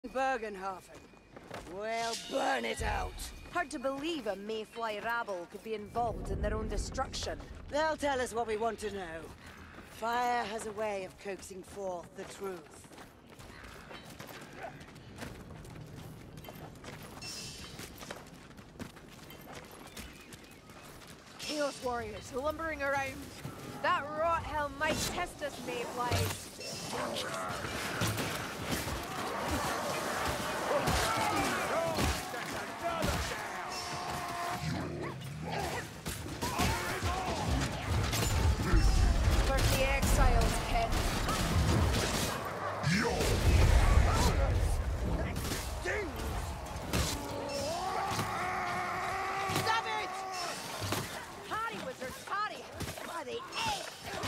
Bergenhafen. Well, burn it out. Hard to believe a mayfly rabble could be involved in their own destruction. They'll tell us what we want to know. Fire has a way of coaxing forth the truth. Chaos warriors lumbering around. That rot hell might test us, mayflies. Where's the exiles, Ken? Savage! Hardy, wizards, hardy! By the eight!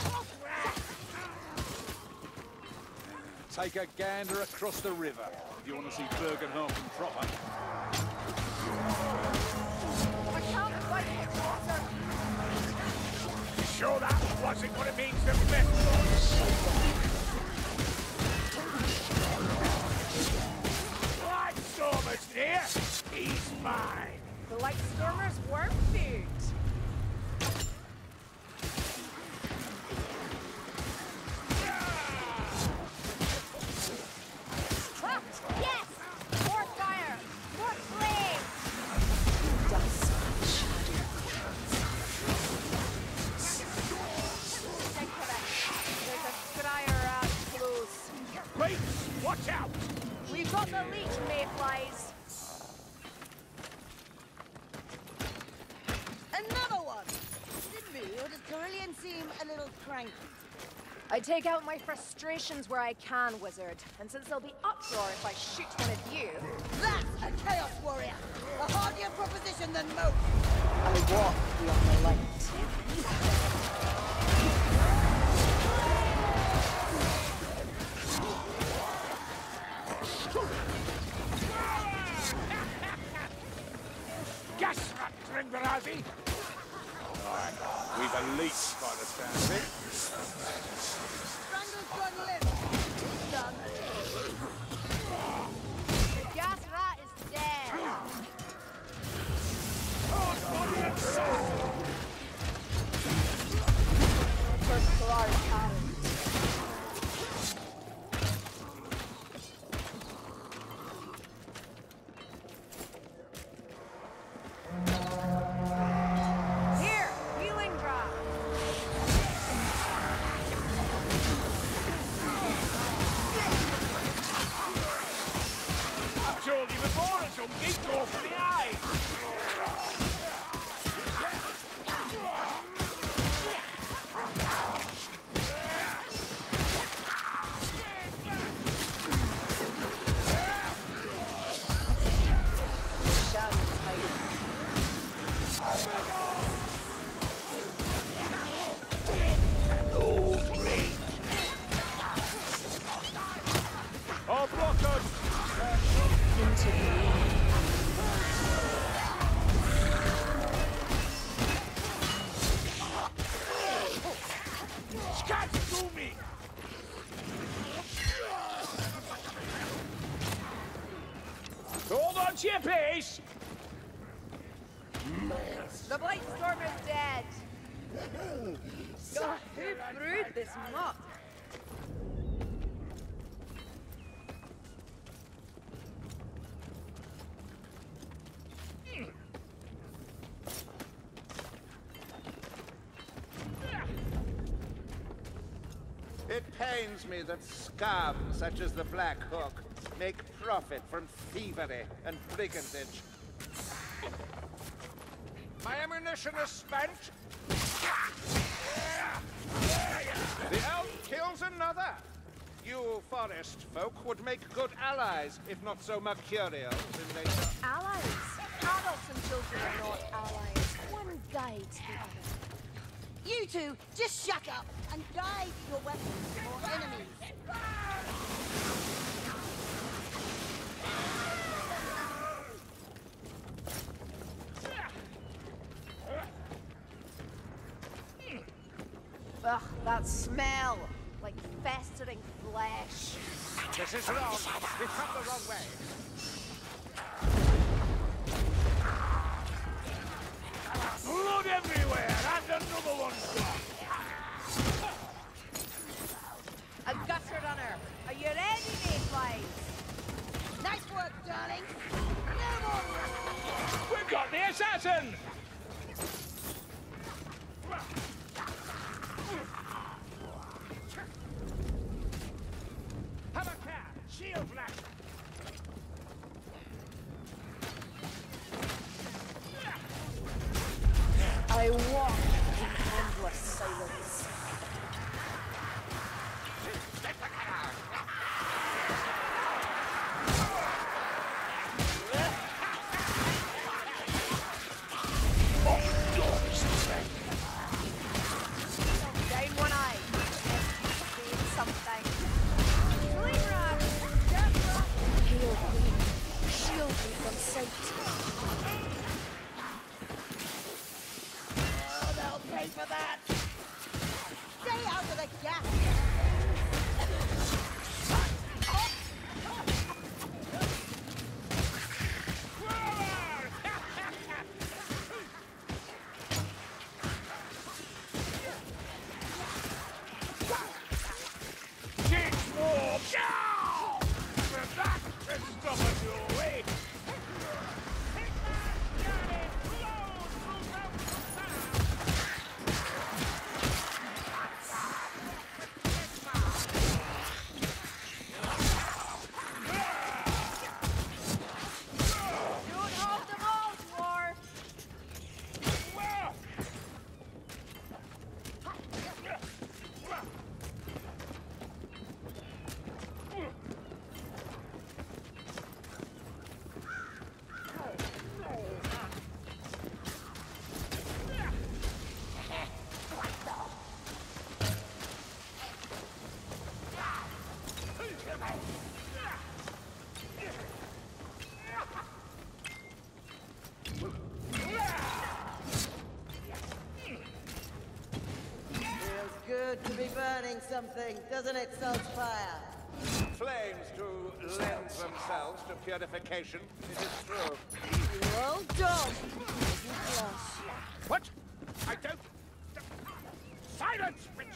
Take a gander across the river if you want to see Bergenhafen proper. I can't fight it, sir. You sure that wasn't what it means to best? Lightstormer's near. He's mine. The Lightstormers were food. Yes! More fire! More flames! Dust shadow. Take for that. There's a scryer out close. Wait, watch out! We've got the leech, mayflies. Another one! Is it me, or does Carillion seem a little cranky? I take out my frustrations where I can, wizard. And since there'll be uproar if I shoot one of you... That's a Chaos Warrior! A hardier proposition than most! I walk beyond the light. Gas rat, Drenvarazi! We've a leech by the sound of it. Strangle's gone limp! It's done. The gas rat is dead. First Polaris cannon. Here, healing drop. I'm sure you were born some geek off the eye! Shadows hiding. Oh, blockers! Into the Skatsumi! Hold on to your pace! The Blightstorm is dead. God, who brewed this muck? It pains me that scum such as the Black Hook make profit from thievery and brigandage. My ammunition is spent. The elf kills another. You forest folk would make good allies, if not so mercurial in nature. Allies. Adults and children are not allies. One guides the other. You two, just shut up and guide your weapons for enemies. Ugh, that smell. Like festering flesh. This is wrong. We've come the wrong way. Blood everywhere, and another one's gone. A gutter runner. Are you ready, Mayflies? Nice work, darling. No more. We've got the assassin! Have a care! Shield flash! I walk in endless silence. Down one eye. Need something. Flame wrap! Heal me. Shield me from sight. They'll pay for that. Stay out of the gas. Don't hold them all, dwarf! Feels good to be burning something, doesn't it, Saltfire? Flames do lend themselves to purification. It is true. You old dog. You blush. What? I don't... Silence, bitch!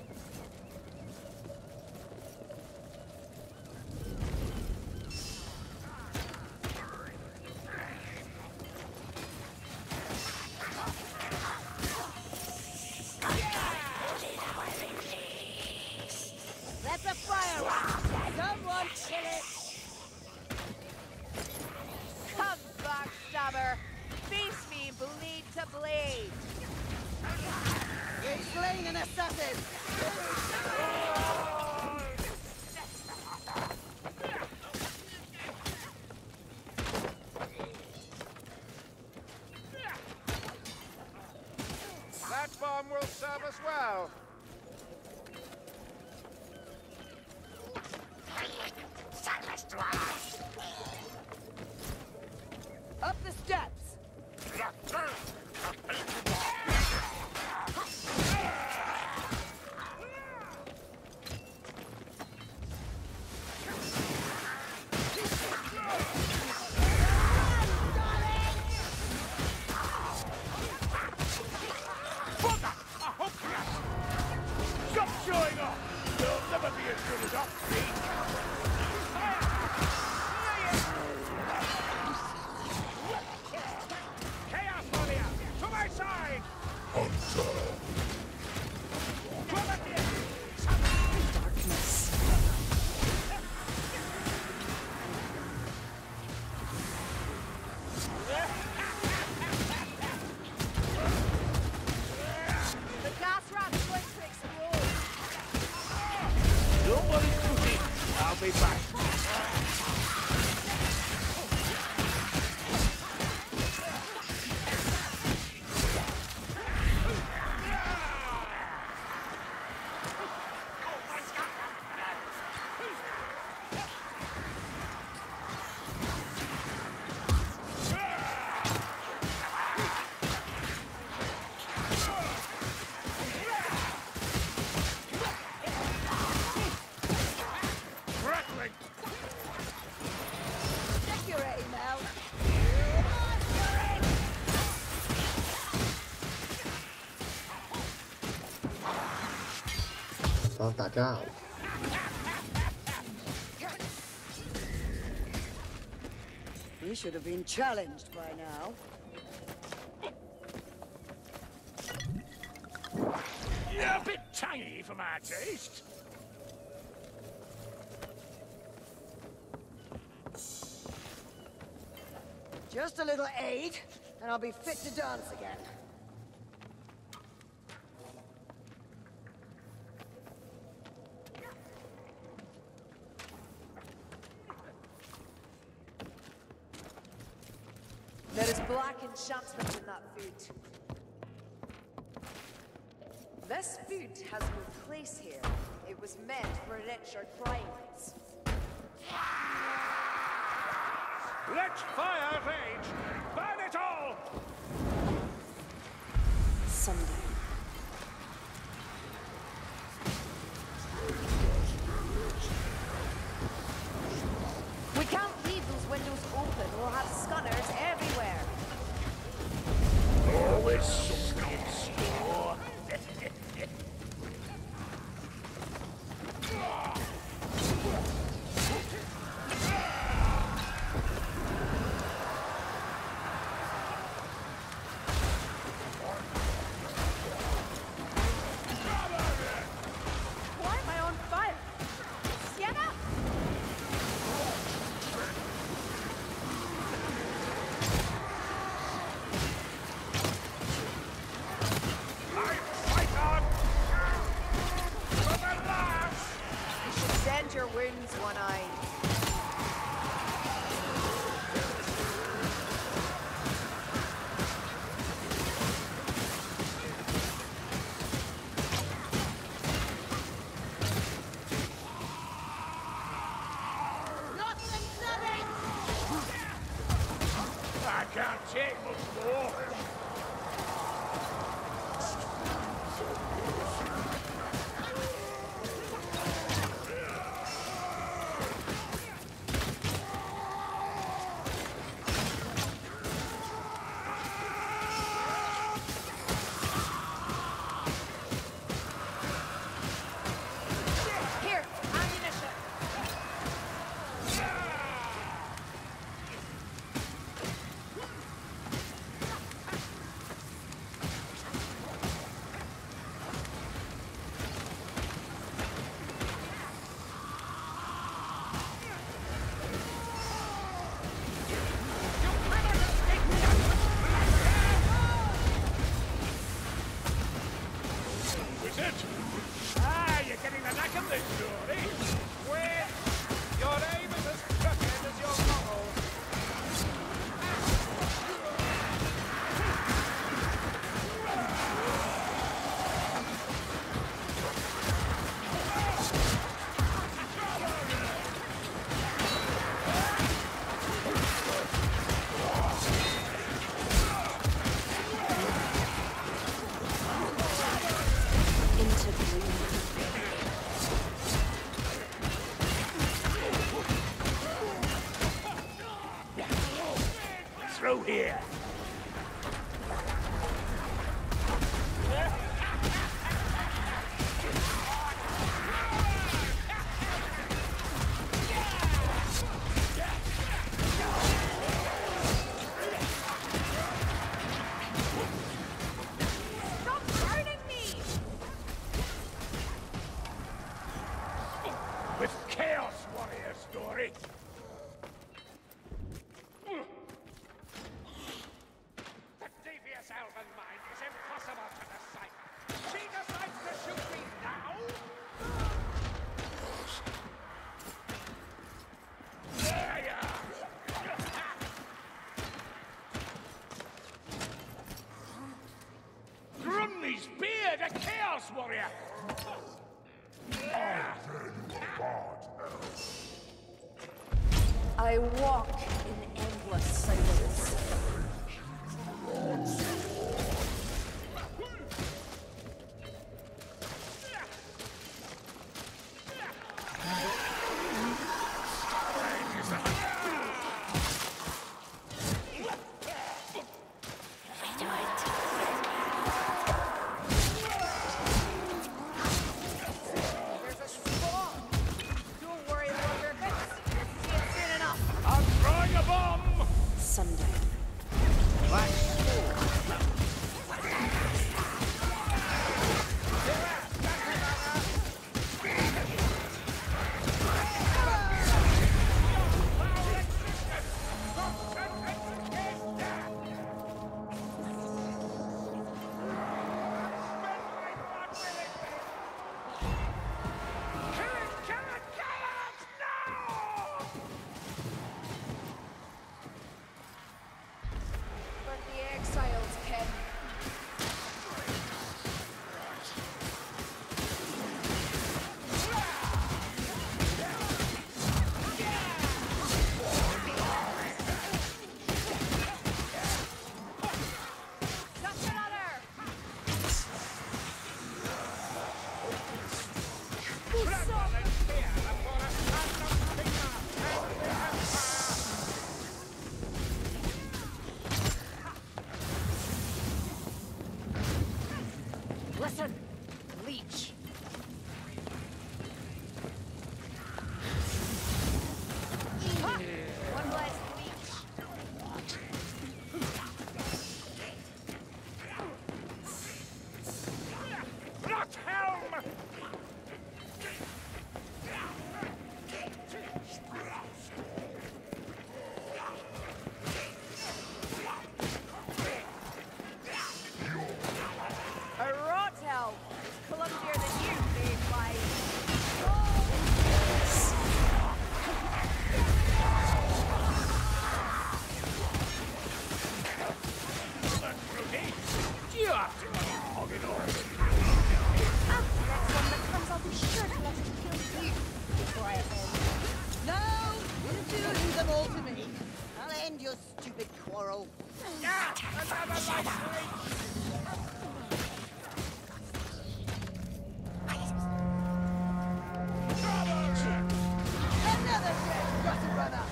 That's a firework. Someone kill it. Come, backstabber! Face me, blade to blade! We've slain an assassin. That bomb will serve us well. Up the steps. I hope 方打架了。 We should have been challenged by now. You're a bit tangy for my taste. Just a little aid, and I'll be fit to dance again. There is black enchantment in that food. This food has no place here. It was meant for richer climes. Let fire rage! Burn it all! Someday. We can't leave those windows open. We'll have scanners everywhere. Always something in store. Why am I on fire? Sienna? Fight on! For the last! You should send your wounds one-eyed. I can't take much more. Here, ammunition. Is it? Ah, you're getting the knack of this story. Wait! Your aim is as crooked as your model. Through here. Stop burning me! With Chaos Warrior story. The devious elven mind is impossible to decipher. She decides to shoot me now? There you are! Grumney's beard, a Chaos Warrior! I walk in endless silence. sundown. For the exiles, Ken. That's another! Listen, leech. Ha! One less leech. Rothelm! A Rotel is clumsier than you, big like. Next one that comes, I'll be sure to let it kill you before I offend. No! You leave them all to me. I'll end your stupid quarrel. Another life reach! Another dead rotten brother!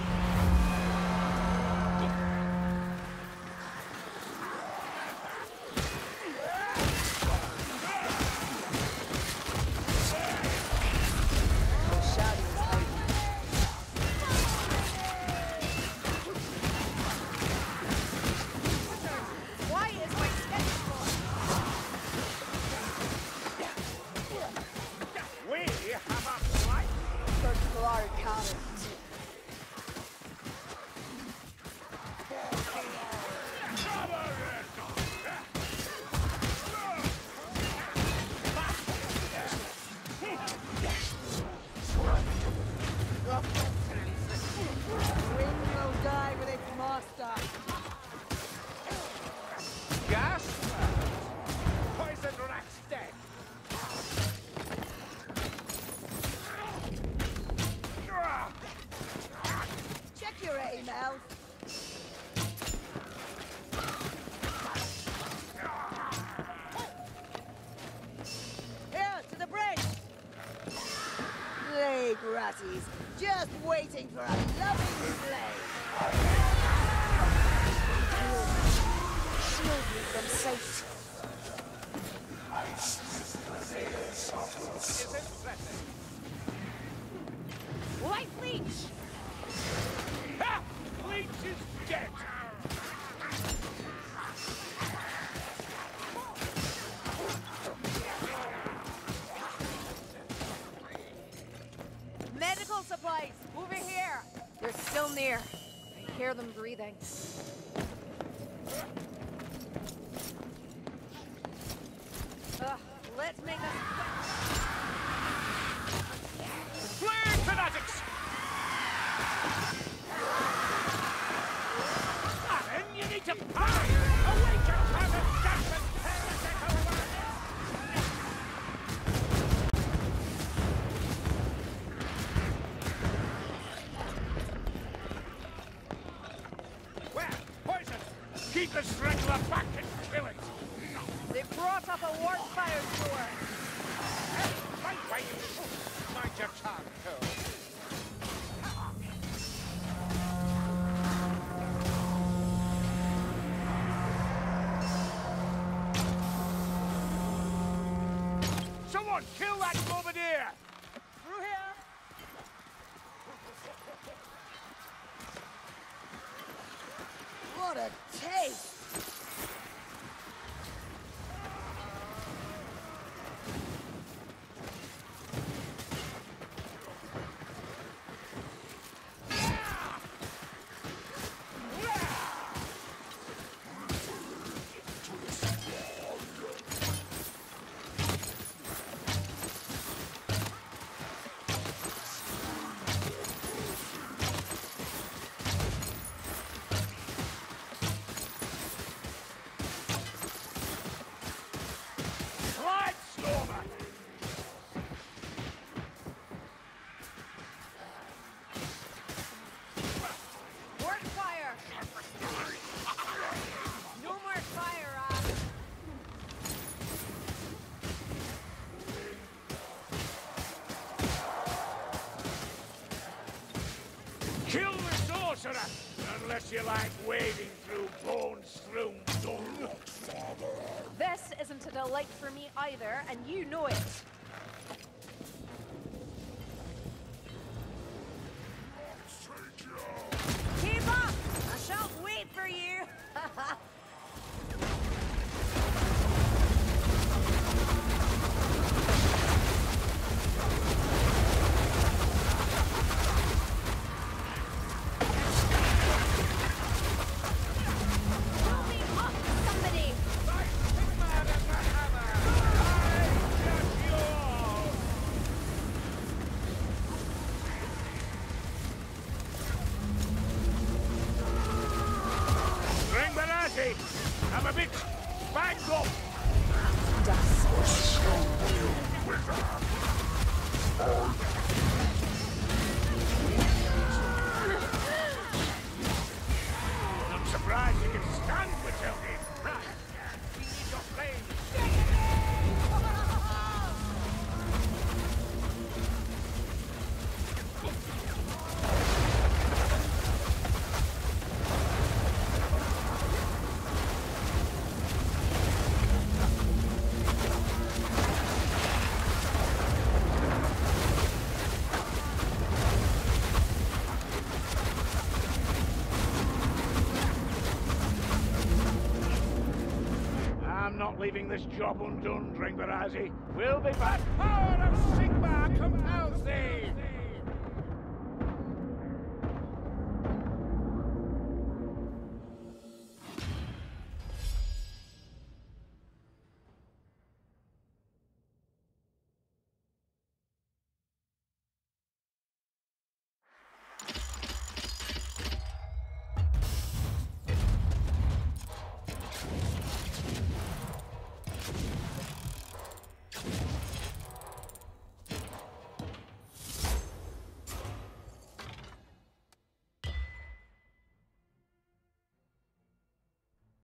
Why is my sketch We have a flight! for our cowards? Wind will die with its master. Gas? Poison rat's dead. Check your aim, Elf. Here, to the bridge! Plague ratties, just waiting for a loving slave. She'll leave them safe. Is it threatening? Light leech! Ha! Leech is dead! Medical supplies, over here! They're still near. I hear them breathing. Let's make us Flame fanatics! Aaron, you need to panic! Awaken from the death and heretic awareness! Where? Poison! Keep the strangler back and kill it! They brought up a warp fire door. Wait! Mind your tongue, Cole. Someone kill that bombardier! Through here! What a taste! Kill the sorcerer! Unless you like wading through bone-strewn dung. This isn't a delight for me either, and you know it. Keep up! I shan't wait for you! I'm a bit banged up. I'm surprised you can stand Matilda. Right. We need your flame. I'm not leaving this job undone, Dringbarazzi. We'll be back. Power of Sigmar compels thee!